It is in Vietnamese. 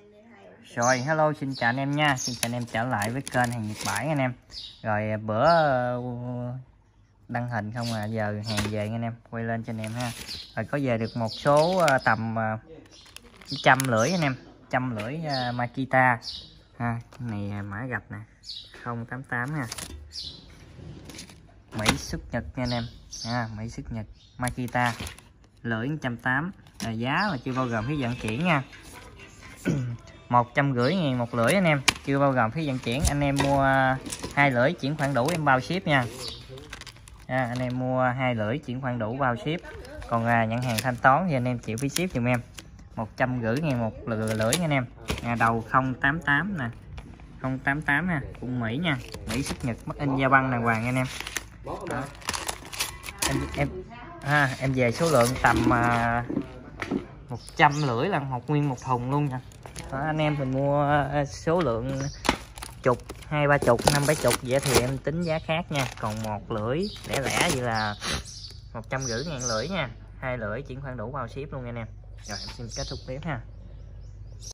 Rồi hello, xin chào anh em nha, xin chào anh em trở lại với kênh hàng Nhật Bãi anh em. Rồi bữa đăng hình không à, giờ hàng về anh em, quay lên cho anh em ha. Rồi có về được một số tầm 150 anh em, 150 Makita ha. Này mã gạch nè 088 ha, Mỹ xuất Nhật nha anh em ha, Mỹ xuất Nhật Makita lưỡi 180, giá là chưa bao gồm phí vận chuyển nha. 150.000 một lưỡi anh em, chưa bao gồm phí vận chuyển. Anh em mua 2 lưỡi chuyển khoản đủ em bao ship nha. Anh em mua 2 lưỡi chuyển khoản đủ bao ship. Còn nhận hàng thanh toán thì anh em chịu phí ship giùm em. 150.000 một lưỡi nha anh em. Đầu 088 nè, 088 ha, cũng Mỹ nha, Mỹ xuất Nhật, made in da băng đàng hoàng anh em. Đó. Em về số lượng tầm 150 là nguyên một thùng luôn nha. Đó, anh em mình mua số lượng chục, 20-30, 50-70 vậy thì em tính giá khác nha. Còn một lưỡi lẻ lẻ vậy là 150.000 lưỡi nha, 2 lưỡi chuyển khoản đủ bao ship luôn anh em. Rồi em xin kết thúc clip ha.